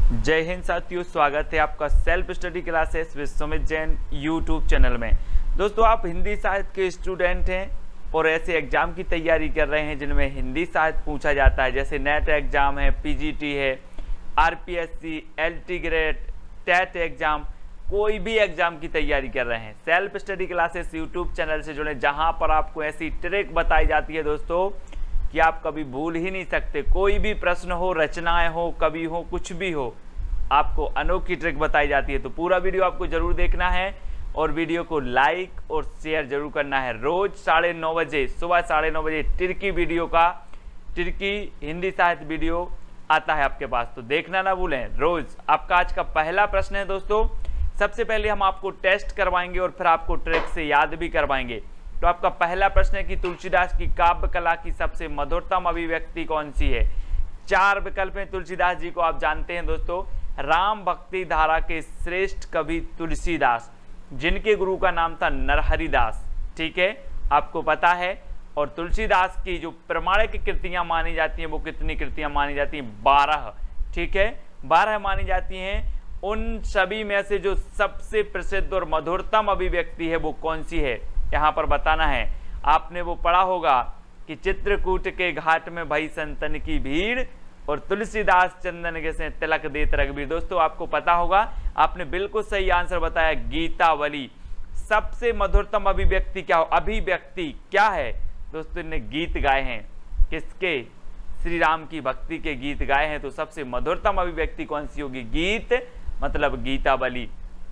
जय हिंद साथियों, स्वागत है आपका self study classes with Sumit Jain YouTube channel में। दोस्तों, आप हिंदी साहित्य के स्टूडेंट हैं और ऐसे एग्जाम की तैयारी कर रहे हैं जिनमें हिंदी साहित्य पूछा जाता है, जैसे नेट एग्जाम है, पीजीटी है, RPSC, LT grade, TET exam, कोई भी एग्जाम की तैयारी कर रहे हैं। Self study classes YouTube channel से जुड़े, जहां पर आपको ऐसी ट्रिक बताई जाती है दोस्तों कि आप कभी भूल ही नहीं सकते। कोई भी प्रश्न हो, रचनाएं हो, कवि हो, कुछ भी हो, आपको अनोखी ट्रिक बताई जाती है। तो पूरा वीडियो आपको जरूर देखना है और वीडियो को लाइक और शेयर जरूर करना है। रोज 9:30 बजे, सुबह 9:30 बजे टिर्की हिंदी साहित्य वीडियो आता है आपके पास, तो देखना ना भूलें रोज। आपका आज का पहला प्रश्न है दोस्तों। सबसे पहले हम आपको टेस्ट करवाएंगे और फिर आपको ट्रिक से याद भी करवाएंगे। तो आपका पहला प्रश्न है कि तुलसीदास की काव्य कला की सबसे मधुरतम अभिव्यक्ति कौन सी है। 4 विकल्प हैं। तुलसीदास जी को आप जानते हैं दोस्तों, राम भक्ति धारा के श्रेष्ठ कवि तुलसीदास, जिनके गुरु का नाम था नरहरिदास। ठीक है, आपको पता है। और तुलसीदास की जो प्रमाणिक कृतियां मानी जाती हैं, वो कितनी कृतियां मानी जाती हैं? 12। ठीक है, 12 मानी जाती हैं। उन सभी में से जो सबसे प्रसिद्ध और मधुरतम अभिव्यक्ति है वो कौन सी है, यहाँ पर बताना है। आपने वो पढ़ा होगा कि चित्रकूट के घाट में भई संतन की भीड़ और तुलसीदास चंदन के से तिलक देत रघुबीर। दोस्तों, आपको पता होगा, आपने बिल्कुल सही आंसर बताया, गीतावली। सबसे मधुरतम अभिव्यक्ति क्या हो, अभिव्यक्ति क्या है दोस्तों? ने गीत गाए हैं, किसके? श्री राम की भक्ति के गीत गाए हैं। तो सबसे मधुरतम अभिव्यक्ति कौन सी होगी? गीत, मतलब गीतावली।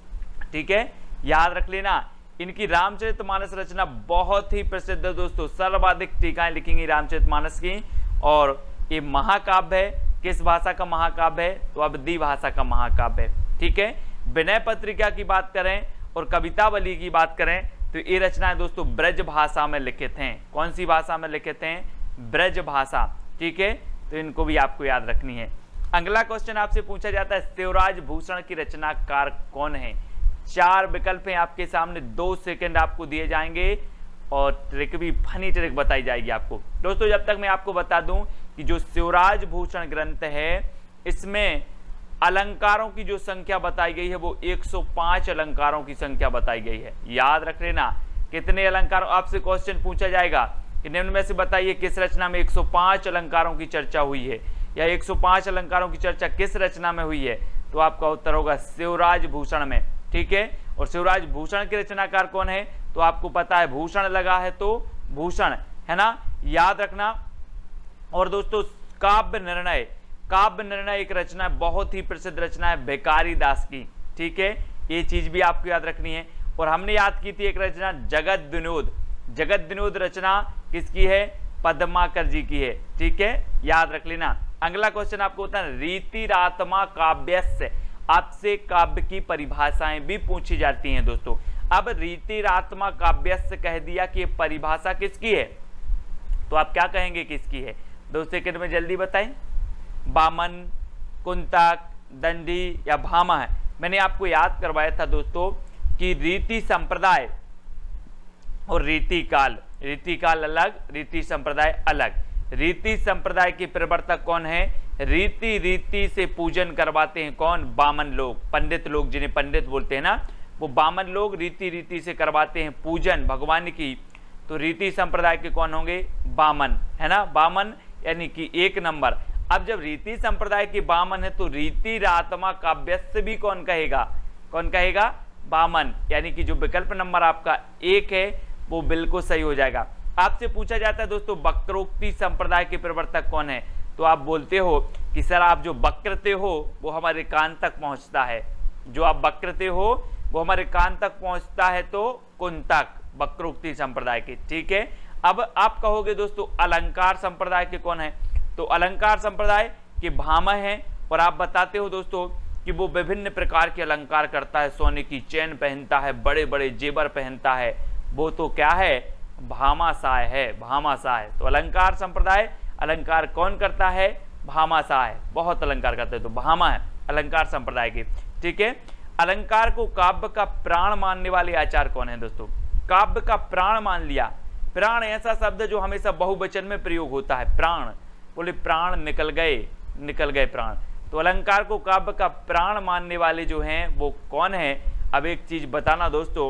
ठीक है, याद रख लेना। इनकी रामचरितमानस रचना बहुत ही प्रसिद्ध है दोस्तों, सर्वाधिक टीकाएं लिखी गई रामचरितमानस की। और ये महाकाव्य है। किस भाषा का महाकाव्य है? तो अवधी भाषा का महाकाव्य है। ठीक है, विनय पत्रिका की बात करें और कवितावली की बात करें तो ये रचनाएं दोस्तों ब्रज भाषा में लिखित हैं। कौन सी भाषा में लिखित हैं? ब्रज भाषा। ठीक है, तो इनको भी आपको याद रखनी है। अगला क्वेश्चन आपसे पूछा जाता है, शिवराज भूषण की रचनाकार कौन है? 4 विकल्प हैं आपके सामने, 2 सेकंड आपको दिए जाएंगे और ट्रिक भी, फनी ट्रिक बताई जाएगी आपको। दोस्तों, जब तक मैं आपको बता दूं कि जो शिवराज भूषण ग्रंथ है, इसमें अलंकारों की जो संख्या बताई गई है वो 105 अलंकारों की संख्या बताई गई है। याद रख लेना, कितने अलंकारों, आपसे क्वेश्चन पूछा जाएगा कि निम्न में से बताइए किस रचना में 105 अलंकारों की चर्चा हुई है, या 105 अलंकारों की चर्चा किस रचना में हुई है। तो आपका उत्तर होगा शिवराज भूषण में। ठीक है, और शिवराज भूषण के रचनाकार कौन है? तो आपको पता है, भूषण लगा है तो भूषण, है ना, याद रखना। और दोस्तों, काव्य निर्णय, काव्य निर्णय एक रचना, बहुत ही प्रसिद्ध रचना है भिखारी दास की। ठीक है, ये चीज भी आपको याद रखनी है। और हमने याद की थी एक रचना जगत विनोद। जगत विनोद रचना किसकी है? पद्माकर जी की है। ठीक है, याद रख लेना। अगला क्वेश्चन आपको होता है, रीतिरात्मा काव्यस्य। आपसे काव्य की परिभाषाएं भी पूछी जाती हैं दोस्तों। अब रीतिरात्मा काव्यस्य कह दिया कि परिभाषा किसकी है, तो आप क्या कहेंगे किसकी है? 2 सेकंड में जल्दी बताएं। बामन, कुंतक, दंडी या भामा है? मैंने आपको याद करवाया था दोस्तों कि रीति संप्रदाय और रीतिकाल, रीतिकाल अलग, रीति संप्रदाय अलग। रीति संप्रदाय के प्रवर्तक कौन है? रीति से पूजन करवाते हैं कौन? बामन लोग, पंडित लोग, जिन्हें पंडित बोलते हैं ना, वो बामन लोग रीति से करवाते हैं पूजन भगवान की। तो रीति संप्रदाय के कौन होंगे? बामन, है ना, बामन यानी कि 1 नंबर। अब जब रीति संप्रदाय के बामन है तो रीतिरात्मा काव्यस्य भी कौन कहेगा? कौन कहेगा? बामन, यानी कि जो विकल्प नंबर आपका 1 है वो बिल्कुल सही हो जाएगा। आपसे पूछा जाता है दोस्तों, वक्रोक्ति संप्रदाय के प्रवर्तक कौन है? तो आप बोलते हो कि सर आप जो वक्रते हो वो हमारे कान तक पहुंचता है, जो आप वक्रते हो वो हमारे कान तक पहुंचता है, तो कुंतक, वक्रोक्ति संप्रदाय के। ठीक है, अब आप कहोगे दोस्तों अलंकार संप्रदाय के कौन है? तो अलंकार संप्रदाय के भामा है। और आप बताते हो दोस्तों कि वो विभिन्न प्रकार के अलंकार करता है, सोने की चैन पहनता है, बड़े बड़े जेवर पहनता है, वो तो क्या है? भामाशाह है, भामाशाह। तो अलंकार संप्रदाय, अलंकार कौन करता है? भामाशाह है, बहुत अलंकार करते हैं, तो भामा है अलंकार संप्रदाय के। ठीक है, अलंकार को काव्य का प्राण मानने वाले आचार्य कौन है दोस्तों? काव्य का प्राण मान लिया। प्राण ऐसा शब्द जो हमेशा बहुवचन में प्रयोग होता है, प्राण, बोले प्राण निकल गए, निकल गए प्राण। तो अलंकार को काव्य का प्राण मानने वाले जो हैं वो कौन है? अब एक चीज बताना दोस्तों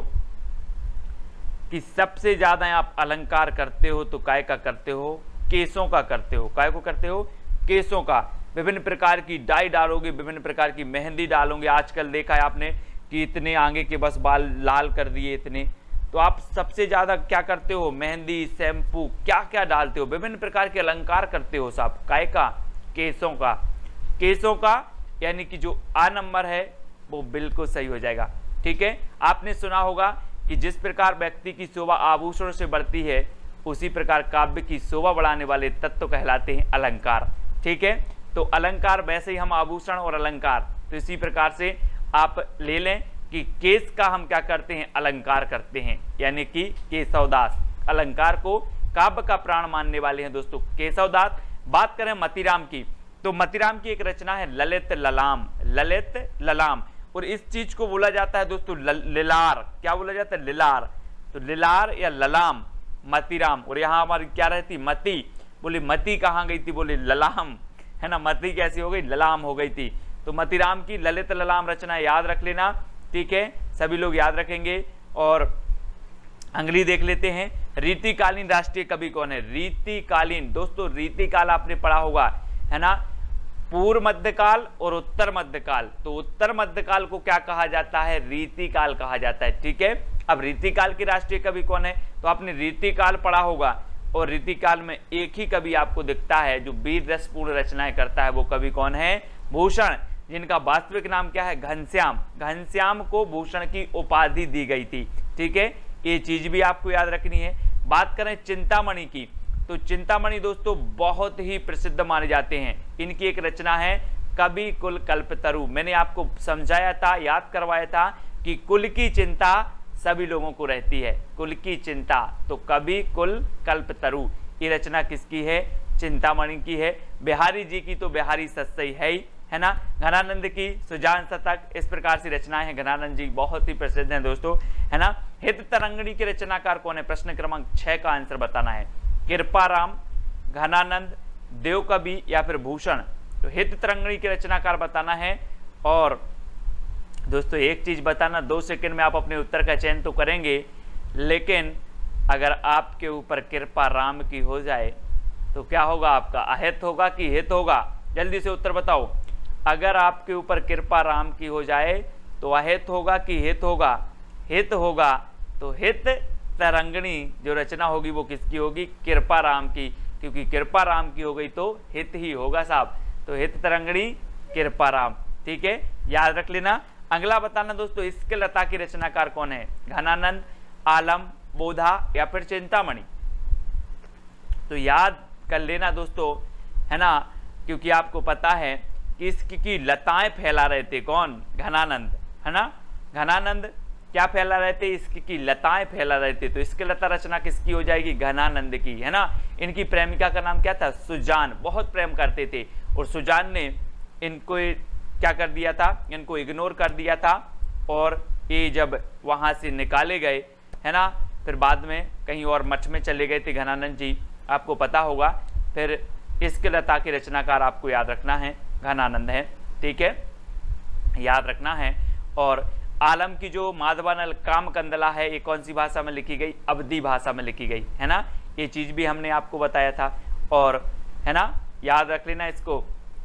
कि सबसे ज्यादा आप अलंकार करते हो तो काय का करते हो? केसों का करते हो। काय को करते हो? केसों का। विभिन्न प्रकार की डाई डालोगे, विभिन्न प्रकार की मेहंदी डालोगे। आजकल देखा है आपने कि इतने आगे के बस बाल लाल कर दिए इतने। तो आप सबसे ज्यादा क्या करते हो? मेहंदी, शैम्पू, क्या क्या डालते हो? विभिन्न प्रकार के अलंकार करते हो साहब। काय का? केसों का। केसों का यानी कि जो आ नंबर है वो बिल्कुल सही हो जाएगा। ठीक है, आपने सुना होगा कि जिस प्रकार व्यक्ति की शोभा आभूषणों से बढ़ती है उसी प्रकार काव्य की शोभा बढ़ाने वाले तत्व कहलाते हैं अलंकार। ठीक है, तो अलंकार वैसे ही हम आभूषण और अलंकार, तो इसी प्रकार से आप ले लें कि केस का हम क्या करते हैं? अलंकार करते हैं, यानी कि केशवदास अलंकार को काव्य का प्राण मानने वाले हैं दोस्तों केशवदास। बात करें मतीराम की, तो मतीराम की एक रचना है ललित ललाम। ललित ललाम, और इस चीज को बोला जाता है दोस्तों लिलार। क्या बोला जाता है? लिलार। तो लिलार या ललाम मतीराम। और यहाँ हमारी क्या रहती? मती। बोले मती कहाँ गई थी? बोले ललाम, है ना। मती कैसी हो गई? ललाम हो गई थी। तो मतीराम की ललित ललाम रचना याद रख लेना। ठीक है, सभी लोग याद रखेंगे। और अगली देख लेते हैं, रीतिकालीन राष्ट्रीय कवि कौन है? रीतिकालीन दोस्तों, रीतिकाल आपने पढ़ा होगा, है ना। पूर्व मध्यकाल और उत्तर मध्यकाल। तो उत्तर मध्यकाल को क्या कहा जाता है? रीतिकाल कहा जाता है। ठीक है, अब रीतिकाल के राष्ट्रीय कवि कौन है? तो आपने रीतिकाल पढ़ा होगा, और रीतिकाल में एक ही कवि आपको दिखता है जो वीर रसपूर्ण रचनाएं करता है। वो कवि कौन है? भूषण, जिनका वास्तविक नाम क्या है? घनश्याम। घनश्याम को भूषण की उपाधि दी गई थी। ठीक है, ये चीज भी आपको याद रखनी है। बात करें चिंतामणि की, तो चिंतामणि दोस्तों बहुत ही प्रसिद्ध माने जाते हैं। इनकी एक रचना है कवि कुल कल्पतरु। मैंने आपको समझाया था, याद करवाया था कि कुल की चिंता सभी लोगों को रहती है। कुल की चिंता, तो कवि कुल कल्पतरु ये रचना किसकी है? चिंतामणि की है। बिहारी जी की तो बिहारी सत्सई है ना। घनानंद की सुजान शतक, इस प्रकार से रचनाएं हैं। घनानंद जी बहुत ही प्रसिद्ध हैं दोस्तों, है ना। हित तरंगिणी के रचनाकार कौन है? प्रश्न क्रमांक 6 का आंसर बताना है। कृपाराम, घनानंद, देवकवि या फिर भूषण। तो हित तरंगिणी के रचनाकार बताना है। और दोस्तों एक चीज बताना, 2 सेकंड में आप अपने उत्तर का चयन तो करेंगे, लेकिन अगर आपके ऊपर कृपाराम की हो जाए तो क्या होगा? आपका अहित होगा कि हित होगा? जल्दी से उत्तर बताओ। अगर आपके ऊपर कृपाराम की हो जाए तो अहित होगा कि हित होगा? हित होगा। तो हित तरंगिणी जो रचना होगी वो किसकी होगी? कृपाराम की, क्योंकि कृपाराम की हो गई तो हित ही होगा साहब। तो हित तरंगिणी कृपाराम। ठीक है, याद रख लेना। अगला बताना दोस्तों, इश्क लता की रचनाकार कौन है? घनानंद, आलम, बोधा या फिर चिंतामणि। तो याद कर लेना दोस्तों, है ना, क्योंकि आपको पता है कि इसकी लताएं फैला रहे थे कौन? घनानंद, है ना। घनानंद क्या फैला रहे थे? इसकी लताएं फैला रहे थे। तो इसकी लता रचना किसकी हो जाएगी? घनानंद की, है ना। इनकी प्रेमिका का नाम क्या था? सुजान। बहुत प्रेम करते थे और सुजान ने इनको क्या कर दिया था? इनको इग्नोर कर दिया था। और ये जब वहां से निकाले गए, है ना, फिर बाद में कहीं और मठ में चले गए थे घनानंद जी, आपको पता होगा। फिर इसके लता के रचनाकार आपको याद रखना है, घनानंद है। ठीक है, याद रखना है। और आलम की जो माधवानल काम कंदला है, ये कौन सी भाषा में लिखी गई? अवधी भाषा में लिखी गई, है ना। ये चीज भी हमने आपको बताया था, और है ना, याद रख लेना इसको।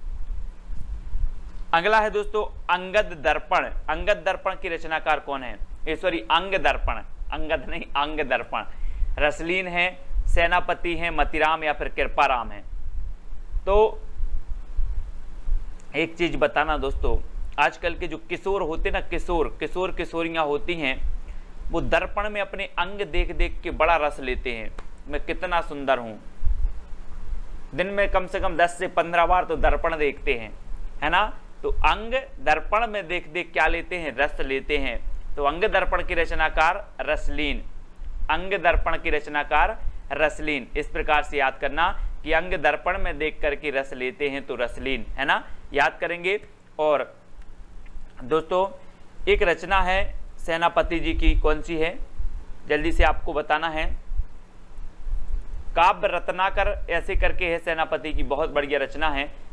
अगला है दोस्तों अंगद दर्पण। अंगद दर्पण की रचनाकार कौन है? सॉरी, अंग दर्पण, अंगद नहीं, अंग दर्पण। रसलीन है, सेनापति है, मतीराम या फिर कृपाराम है। तो एक चीज बताना दोस्तों, आजकल के जो किशोर होते ना, किशोर किशोरियां होती हैं, वो दर्पण में अपने अंग देख देख के बड़ा रस लेते हैं। मैं कितना सुंदर हूं। दिन में कम से कम 10 से 15 बार तो दर्पण देखते हैं, है ना। तो अंग दर्पण में देख देख क्या लेते हैं? रस लेते हैं। तो अंग दर्पण की रचनाकार रसलीन। अंग दर्पण की रचनाकार रसलीन। इस प्रकार से याद करना कि अंग दर्पण में देख करके रस लेते हैं तो रसलीन, है ना, याद करेंगे। और दोस्तों एक रचना है सेनापति जी की, कौन सी है? जल्दी से आपको बताना है। काव्य रत्नाकर ऐसे करके है सेनापति की, बहुत बढ़िया रचना है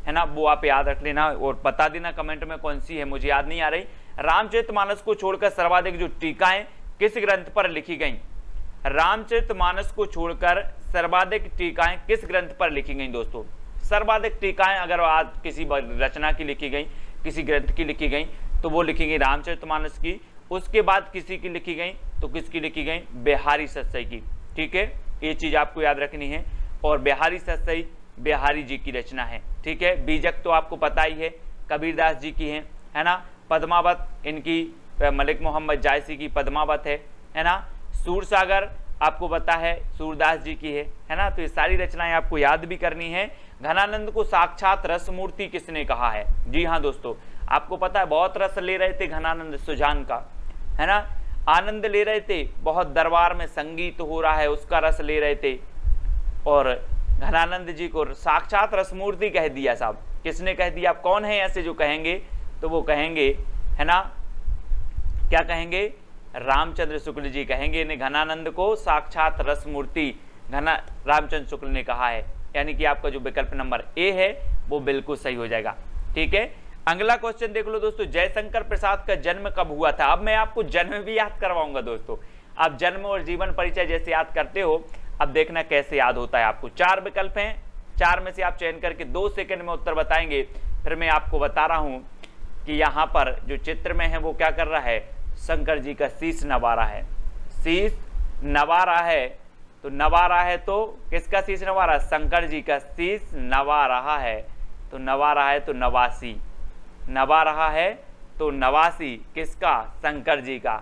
है ना, वो आप याद रख लेना और बता देना कमेंट में कौन सी है, मुझे याद नहीं आ रही। रामचरितमानस को छोड़कर सर्वाधिक जो टीकाएं किस ग्रंथ पर लिखी गई? रामचरितमानस को छोड़कर सर्वाधिक टीकाएं किस ग्रंथ पर लिखी गई दोस्तों? सर्वाधिक टीकाएं अगर आज किसी रचना की लिखी गई, किसी ग्रंथ की लिखी गई, तो वो लिखी गई रामचरितमानस की। उसके बाद किसी की लिखी गई तो किसकी लिखी गई? बिहारी सतसई की। ठीक है, ये चीज आपको याद रखनी है। और बिहारी सतसई बिहारी जी की रचना है। ठीक है, बीजक तो आपको पता ही है, कबीरदास जी की है ना। पद्मावत इनकी मलिक मोहम्मद जायसी की पद्मावत है ना। सूरसागर आपको पता है सूरदास जी की है ना। तो ये सारी रचनाएं आपको याद भी करनी है। घनानंद को साक्षात रसमूर्ति किसने कहा है? जी हाँ दोस्तों, आपको पता है बहुत रस ले रहे थे घनानंद सुजान का, है ना, आनंद ले रहे थे, बहुत दरबार में संगीत हो रहा है उसका रस ले रहे थे, और घनानंद जी को साक्षात रसमूर्ति कह दिया। साहब किसने कह दिया? आप कौन है ऐसे जो कहेंगे? तो वो कहेंगे, है ना, क्या कहेंगे? रामचंद्र शुक्ल जी कहेंगे ने घनानंद को साक्षात रसमूर्ति रामचंद्र शुक्ल ने कहा है। यानी कि आपका जो विकल्प नंबर ए है वो बिल्कुल सही हो जाएगा। ठीक है, अगला क्वेश्चन देख लो दोस्तों, जयशंकर प्रसाद का जन्म कब हुआ था? अब मैं आपको जन्म भी याद करवाऊंगा दोस्तों। आप जन्म और जीवन परिचय जैसे याद करते हो, अब देखना कैसे याद होता है आपको। 4 विकल्प हैं, 4 में से आप चयन करके 2 सेकंड में उत्तर बताएंगे। फिर मैं आपको बता रहा हूं कि यहाँ पर जो चित्र में है वो क्या कर रहा है? शंकर जी का शीश नवा रहा है। शीश नवा रहा है, तो नवा रहा है तो किसका शीश नवा रहा है? शंकर जी का शीश नवा रहा है। तो नवा रहा है तो नवासी, नवा रहा है तो नवासी किसका? शंकर जी का।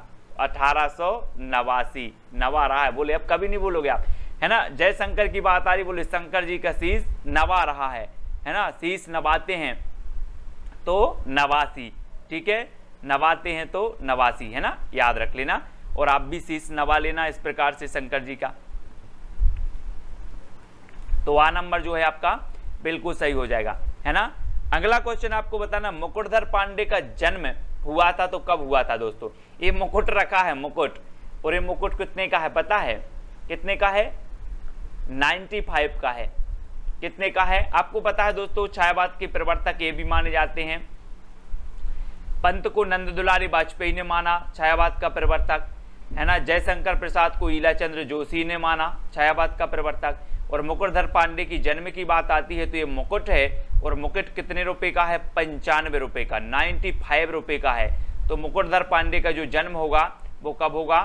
1889 नवा रहा है। बोले अब कभी नहीं बोलोगे आप, है ना। जयशंकर की बात आ रही, बोले शंकर जी का शीश नवा रहा है ना। शीश नवाते हैं तो नवासी। ठीक है, नवाते हैं तो नवासी, है ना, याद रख लेना। और आप भी शीश नवा लेना इस प्रकार से शंकर जी का। तो आ नंबर जो है आपका बिल्कुल सही हो जाएगा, है ना। अगला क्वेश्चन आपको बताना, मुकुटधर पांडे का जन्म हुआ था तो कब हुआ था दोस्तों? ये मुकुट रखा है, मुकुट, और ये मुकुट कितने का है पता है? कितने का है? 95 का है। कितने का है आपको पता है दोस्तों? छायावाद के प्रवर्तक ये भी माने जाते हैं। पंत को नंद दुलारी वाजपेयी ने माना छायावाद का प्रवर्तक, है ना। जयशंकर प्रसाद को ईलाचंद्र जोशी ने माना छायावाद का प्रवर्तक। और मुकुटधर पांडे की जन्म की बात आती है तो ये मुकुट है, और मुकुट कितने रुपए का है? 95 रुपए का, 95 रुपए का है। तो मुकुटधर पांडे का जो जन्म होगा वो कब होगा?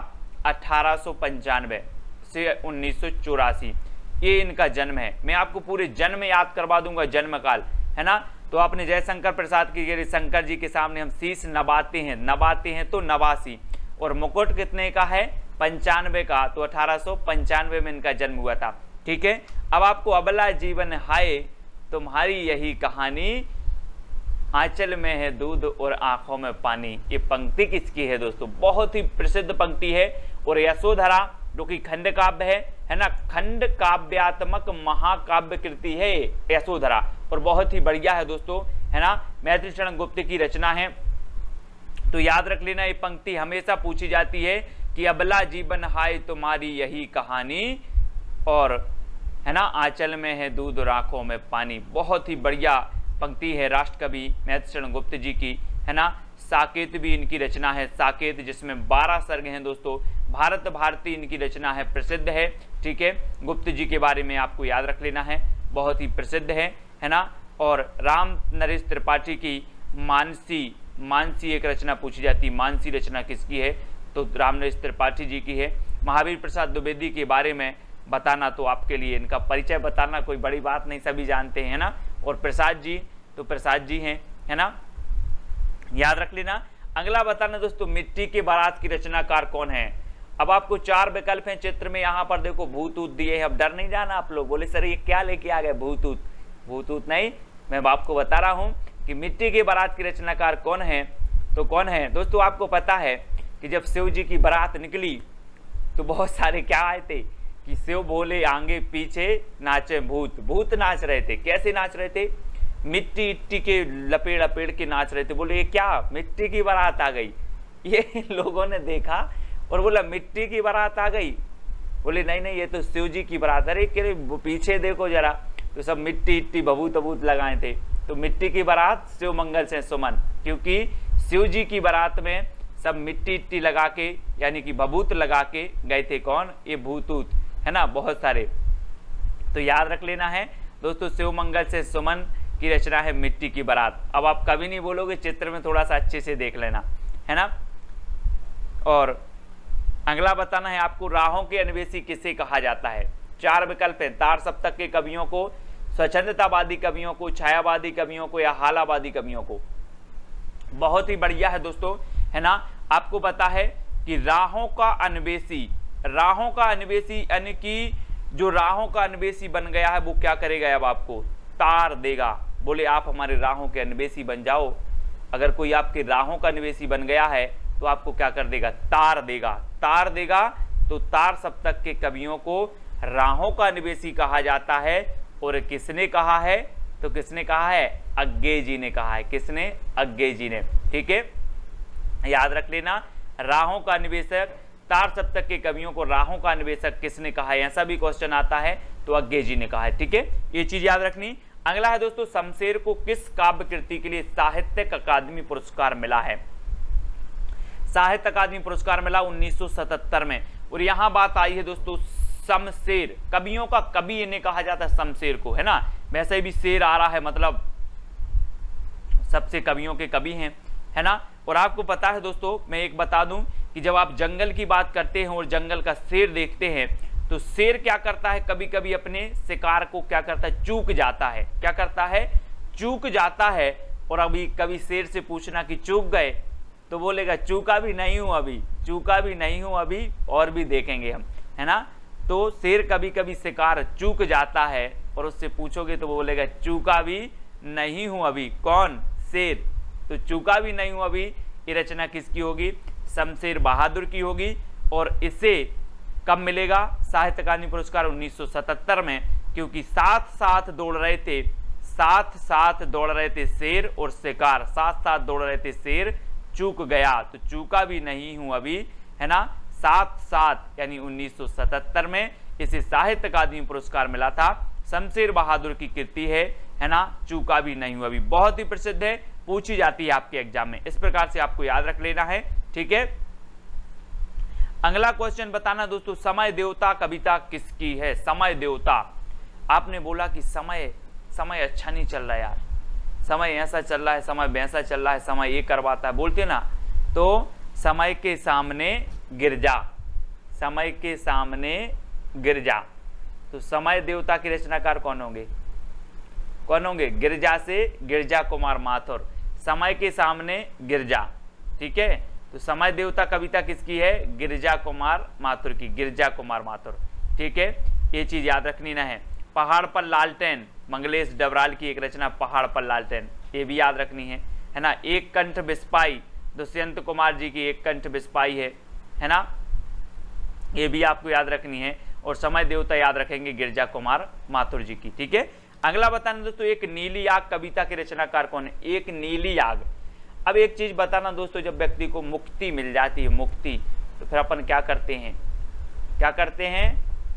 1895 से 1984, ये इनका जन्म है। मैं आपको पूरे जन्म याद करवा दूंगा, जन्म काल, है ना। तो आपने जयशंकर प्रसाद की शंकर जी के सामने हम शीश नवाते हैं तो नवासी, और मुकुट कितने का है? 95 का। तो 1895 में इनका जन्म हुआ था। ठीक है, अब आपको अबला जीवन हाय तुम्हारी यही कहानी, आंचल में है दूध और आंखों में पानी, ये पंक्ति किसकी है दोस्तों? बहुत ही प्रसिद्ध पंक्ति है। और यशोधरा जो कि खंड काव्य है ना, खंड काव्यात्मक महाकाव्य कृति है यशोधरा, और बहुत ही बढ़िया है दोस्तों, है ना। मैथिली शरण गुप्त की रचना है। तो याद रख लेना, ये पंक्ति हमेशा पूछी जाती है कि अबला जीवन हाय तुम्हारी यही कहानी, और है ना, आंचल में है दूध और आंखों में पानी। बहुत ही बढ़िया पंक्ति है राष्ट्रकवि मैथिली शरण गुप्त जी की, है ना। साकेत भी इनकी रचना है, साकेत जिसमें 12 सर्ग हैं दोस्तों। भारत भारती इनकी रचना है, प्रसिद्ध है। ठीक है, गुप्त जी के बारे में आपको याद रख लेना है, बहुत ही प्रसिद्ध है ना। और राम नरेश त्रिपाठी की मानसी एक रचना पूछी जाती है, मानसी रचना किसकी है? तो राम नरेश त्रिपाठी जी की है। महावीर प्रसाद द्विवेदी के बारे में बताना, तो आपके लिए इनका परिचय बताना कोई बड़ी बात नहीं, सभी जानते हैं ना। और प्रसाद जी, तो प्रसाद जी हैं, है ना, याद रख लेना। अगला बताना दोस्तों, मिट्टी के बारात की रचनाकार कौन है? अब आपको 4 विकल्प हैं चित्र में, यहाँ पर देखो भूतूत दिए हैं। अब डर नहीं जाना आप लोग, बोले सर ये क्या लेके आ गए भूतूत? भूतूत नहीं, मैं आपको बता रहा हूँ कि मिट्टी के बारात की रचनाकार कौन है। तो कौन है दोस्तों? आपको पता है कि जब शिव जी की बारात निकली तो बहुत सारे क्या आए थे कि शिव बोले आगे पीछे नाचे भूत, भूत नाच रहे थे। कैसे नाच रहे थे? मिट्टी इट्टी के लपेड़ लपेड़ के नाच रहे थे। बोले ये क्या, मिट्टी की बारात आ गई? ये लोगों ने देखा और बोला मिट्टी की बारात आ गई। बोले नहीं नहीं, ये तो शिव जी की बारात। अरे पीछे देखो जरा, तो सब मिट्टी इट्टी भभूत अभूत लगाए थे, तो मिट्टी की बारात शिव मंगल से सुमन, क्योंकि शिव जी की बारात में सब मिट्टी इट्टी लगा के यानी कि भभूत लगा के गए थे। कौन? ये भूतूत, है ना, बहुत सारे। तो याद रख लेना है दोस्तों, शिव मंगल से सुमन की रचना है मिट्टी की बारात। अब आप कभी नहीं बोलोगे, चित्र में थोड़ा सा अच्छे से देख लेना, है ना। और अगला बताना है आपको, राहों के अन्वेषी किसे कहा जाता है? 4 विकल्प है। तार सप्तक के कवियों को, स्वच्छंदतावादी कवियों को, छायावादी कवियों को या हालावादी कवियों को। बहुत ही बढ़िया है दोस्तों, है ना। आपको पता है कि राहों का अन्वेषी, राहों का अन्वेषी यानी कि जो राहों का अन्वेषी बन गया है वो क्या करेगा? अब आपको तार देगा। बोले आप हमारे राहों के अन्वेषी बन जाओ। अगर कोई आपके राहों का अन्वेषी बन गया है तो आपको क्या कर देगा? तार देगा। तार देगा तो तार सप्तक के कवियों को राहों का अन्वेषी कहा जाता है। और किसने कहा है? तो किसने कहा है? अज्ञे जी ने कहा है। किसने? अज्ञे जी ने। ठीक है, याद रख लेना, राहों का अन्वेषक, तार सप्तक के कवियों को राहों का अन्वेषक किसने कहा है? ऐसा भी क्वेश्चन आता है तो अज्ञे जी ने कहा है। ठीक है, ये चीज याद रखनी। अगला है दोस्तों, शमशेर को किस काव्य कृति के लिए साहित्यिक अकादमी पुरस्कार मिला है? साहित्य अकादमी पुरस्कार मिला 1977 में। और यहां बात आई है दोस्तों, शमशेर, कवियों का कवि इन्हें कहा जाता है शमशेर को, है ना। वैसे भी शेर आ रहा है, मतलब सबसे कवियों के कवि हैं, है ना। और आपको पता है दोस्तों, मैं एक बता दूं कि जब आप जंगल की बात करते हैं और जंगल का शेर देखते हैं तो शेर क्या करता है? कभी कभी अपने शिकार को क्या करता है? चूक जाता है। क्या करता है? चूक जाता है। और अभी कभी शेर से पूछना कि चूक गए तो बोलेगा चूका भी नहीं हूं अभी, चूका भी नहीं हूं अभी, और भी देखेंगे हम, है ना। तो शेर कभी कभी शिकार चूक जाता है और उससे पूछोगे तो वो बोलेगा चूका भी नहीं हूं अभी। कौन? शेर। तो चूका भी नहीं हूं अभी, ये रचना किसकी होगी? शमशेर बहादुर की होगी। और इसे कब मिलेगा साहित्य अकादमी पुरस्कार? 1977 में, क्योंकि साथ साथ दौड़ रहे थे, साथ साथ दौड़ रहे थे शेर और शिकार, साथ साथ दौड़ रहे थे शेर, चूक गया तो चूका भी नहीं हूं अभी, है ना। साथ साथ यानी 1977 में इसे साहित्य अकादमी पुरस्कार मिला था। शमशेर बहादुर की कृति है ना, चूका भी नहीं हूं अभी। बहुत ही प्रसिद्ध है, पूछी जाती है आपके एग्जाम में। इस प्रकार से आपको याद रख लेना है। ठीक है, अगला क्वेश्चन बताना दोस्तों, समय देवता कविता किसकी है? समय देवता, आपने बोला कि समय अच्छा नहीं चल रहा यार, समय ऐसा चल रहा है, समय वैसा चल रहा है, समय ये करवाता है, बोलते ना। तो समय के सामने गिर जा, समय के सामने गिर जा। तो समय देवता के रचनाकार कौन होंगे? कौन होंगे? गिरजा से गिरजा कुमार माथुर। समय के सामने गिरजा। ठीक है, तो समय देवता कविता किसकी है? गिरजा कुमार माथुर की, गिरजा कुमार माथुर। ठीक है, ये चीज याद रखनी ना है। पहाड़ पर लालटेन, मंगलेश डबराल की एक रचना पहाड़ पर लालटेन, ये भी याद रखनी है ना। एक कंठ बिस्पाई, दुष्यंत कुमार जी की एक कंठ बिस्पाई है ना, ये भी आपको याद रखनी है। और समय देवता याद रखेंगे गिरजा कुमार माथुर जी की। ठीक है, अगला बताना दोस्तों, एक नीली आग कविता के रचनाकार कौन है? एक नीली आग। अब एक चीज बताना दोस्तों, जब व्यक्ति को मुक्ति मिल जाती है, मुक्ति, तो फिर अपन क्या करते हैं? क्या करते हैं?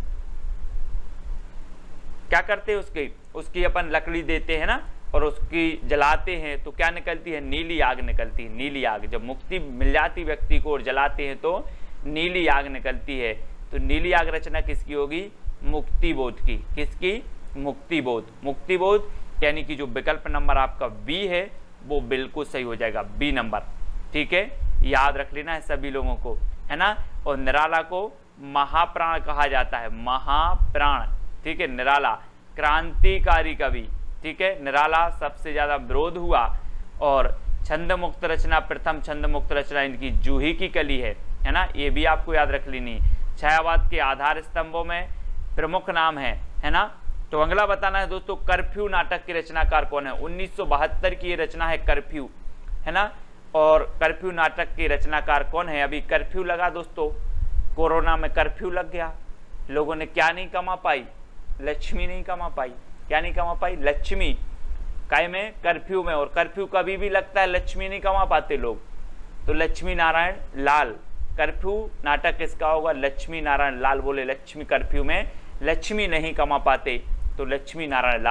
क्या करते हैं? उसकी अपन लकड़ी देते हैं ना, और उसकी जलाते हैं तो क्या निकलती है? नीली आग निकलती है। नीली आग, जब मुक्ति मिल जाती व्यक्ति को और जलाते हैं तो नीली आग निकलती है। तो नीली आग रचना किसकी होगी? मुक्तिबोध की। किसकी? मुक्तिबोध। मुक्तिबोध यानी कि जो विकल्प नंबर आपका बी है वो बिल्कुल सही हो जाएगा, बी नंबर। ठीक है, याद रख लेना है सभी लोगों को, है ना। और निराला को महाप्राण कहा जाता है, महाप्राण। ठीक है, निराला क्रांतिकारी कवि। ठीक है, निराला सबसे ज्यादा विरोध हुआ। और छंद मुक्त रचना, प्रथम छंद मुक्त रचना इनकी जूही की कली है ना, ये भी आपको याद रख लेनी। छायावाद के आधार स्तंभों में प्रमुख नाम है ना। तो अगला बताना है दोस्तों, कर्फ्यू नाटक के रचनाकार कौन है? 1972 की ये रचना है कर्फ्यू, है ना। और कर्फ्यू नाटक के रचनाकार कौन है? अभी कर्फ्यू लगा दोस्तों, कोरोना में कर्फ्यू लग गया, लोगों ने क्या नहीं कमा पाई? लक्ष्मी नहीं कमा पाई। क्या नहीं कमा पाई? लक्ष्मी। काय में? कर्फ्यू में। और कर्फ्यू कभी भी लगता है, लक्ष्मी नहीं कमा पाते लोग। तो लक्ष्मी नारायण लाल, कर्फ्यू नाटक किसका होगा? लक्ष्मी नारायण लाल। बोले लक्ष्मी कर्फ्यू में लक्ष्मी नहीं कमा पाते, तो लक्ष्मी नारायण लाल।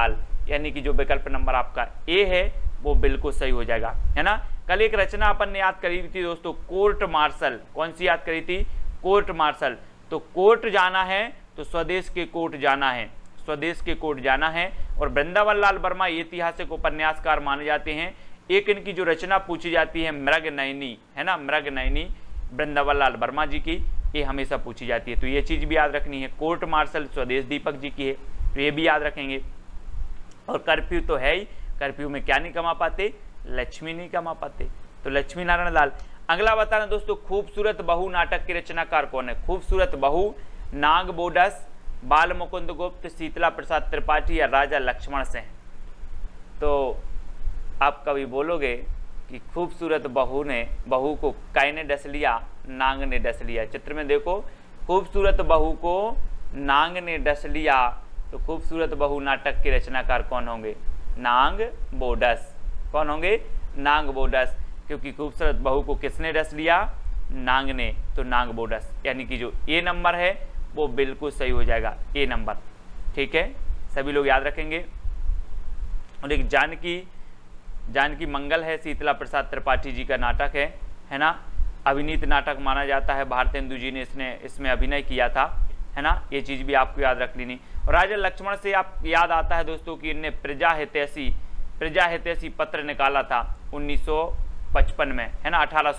यानी कि जो विकल्प नंबर आपका ए है वो बिल्कुल सही हो जाएगा, है ना। कल एक रचना अपन ने याद करी थी दोस्तों, कोर्ट मार्शल। कौन सी याद करी थी? Court martial. तो कोर्ट जाना है तो स्वदेश के कोर्ट जाना है, स्वदेश के कोर्ट जाना है। और वृंदावन लाल वर्मा ऐतिहासिक उपन्यासकार माने जाते हैं। एक इनकी जो रचना पूछी जाती है मृगनयनी, है ना, मृगनयनी वृंदावन लाल वर्मा जी की, ये हमेशा पूछी जाती है। तो ये चीज भी याद रखनी है। कोर्ट मार्शल स्वदेश दीपक जी की है, तो ये भी याद रखेंगे। और कर्फ्यू तो है ही, कर्फ्यू में क्या नहीं कमा पाते? लक्ष्मी नहीं कमा पाते। तो लक्ष्मी नारायण लाल। अगला बताना दोस्तों, खूबसूरत बहू नाटक के रचनाकार कौन है? खूबसूरत बहू नाग बोडस, बाल मुकुंद गुप्त, शीतला प्रसाद त्रिपाठी या राजा लक्ष्मण सिंह। तो आप कभी बोलोगे कि खूबसूरत बहू को कै ने डस लिया? नांग ने डस लिया। चित्र में देखो, खूबसूरत बहू को नांग ने डस लिया। तो खूबसूरत बहू नाटक के रचनाकार कौन होंगे? नाग बोडस। कौन होंगे? नाग बोडस। क्योंकि खूबसूरत बहू को किसने डस लिया? नांग ने। तो नाग बोडस, यानी कि जो ए नंबर है वो बिल्कुल सही हो जाएगा, ए नंबर। ठीक है, सभी लोग याद रखेंगे। और एक जानकी मंगल है, शीतला प्रसाद त्रिपाठी जी का नाटक है ना। अभिनीत नाटक माना जाता है, भारतेंदु जी ने इसमें अभिनय किया था, है ना। ये चीज भी आपको याद रख लेनी। और राजा लक्ष्मण से आप याद आता है दोस्तों कि इनने प्रजा हितैषी पत्र निकाला था 1955 में, है ना,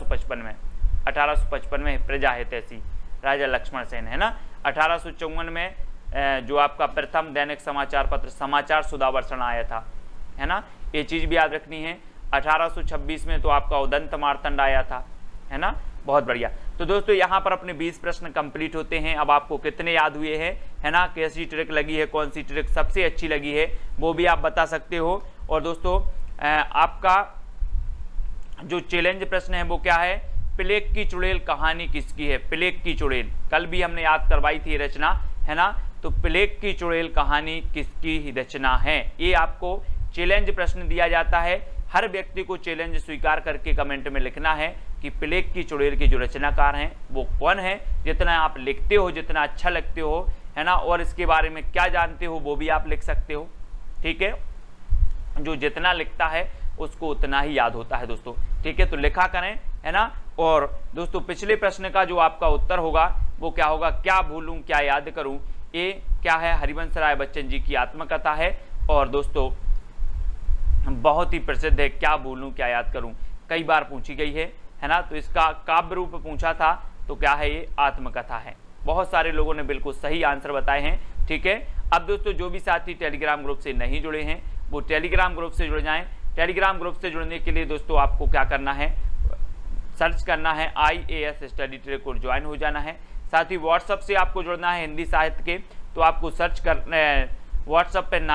1855 में प्रजा हितैषी राजा लक्ष्मण सेन, है ना। 1854 में जो आपका प्रथम दैनिक समाचार पत्र समाचार सुधावर्षण आया था, है ना। ये चीज भी याद रखनी है। 1826 में तो आपका उदंत मार्तंड आया था, है ना। बहुत बढ़िया। तो दोस्तों यहाँ पर अपने 20 प्रश्न कंप्लीट होते हैं। अब आपको कितने याद हुए हैं, है ना, कैसी ट्रिक लगी है, कौन सी ट्रिक सबसे अच्छी लगी है वो भी आप बता सकते हो। और दोस्तों आपका जो चैलेंज प्रश्न है वो क्या है? प्लेग की चुड़ैल कहानी किसकी है? प्लेग की चुड़ैल कल भी हमने याद करवाई थी रचना, है ना। तो प्लेग की चुड़ैल कहानी किसकी रचना है? ये आपको चैलेंज प्रश्न दिया जाता है। हर व्यक्ति को चैलेंज स्वीकार करके कमेंट में लिखना है कि प्लेग की चुड़ैल के जो रचनाकार हैं वो कौन है। जितना आप लिखते हो, जितना अच्छा लगते हो, है ना, और इसके बारे में क्या जानते हो वो भी आप लिख सकते हो। ठीक है, जो जितना लिखता है उसको उतना ही याद होता है दोस्तों। ठीक है, तो लिखा करें, है ना। और दोस्तों पिछले प्रश्न का जो आपका उत्तर होगा वो क्या होगा? क्या भूलूं क्या याद करूं। ये क्या है? हरिवंश राय बच्चन जी की आत्मकथा है। और दोस्तों बहुत ही प्रसिद्ध है, क्या भूलूं क्या याद करूं, कई बार पूछी गई है ना। तो इसका काव्य रूप पूछा था, तो क्या है? ये आत्मकथा है। बहुत सारे लोगों ने बिल्कुल सही आंसर बताए हैं। ठीक है, अब दोस्तों जो भी साथी टेलीग्राम ग्रुप से नहीं जुड़े हैं वो टेलीग्राम ग्रुप से जुड़ जाएं। टेलीग्राम ग्रुप से जुड़ने के लिए दोस्तों आपको क्या करना है? सर्च करना है IAS स्टडी ट्रैक और ज्वाइन हो जाना है। साथ ही व्हाट्सएप से आपको जुड़ना है हिंदी साहित्य के, तो आपको सर्च करना है व्हाट्सएप पे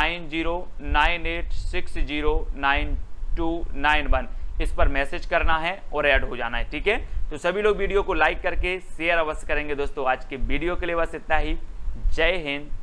9098609291 इस पर मैसेज करना है और ऐड हो जाना है। ठीक है, तो सभी लोग वीडियो को लाइक करके शेयर अवश्य करेंगे दोस्तों। आज के वीडियो के लिए बस इतना ही। जय हिंद,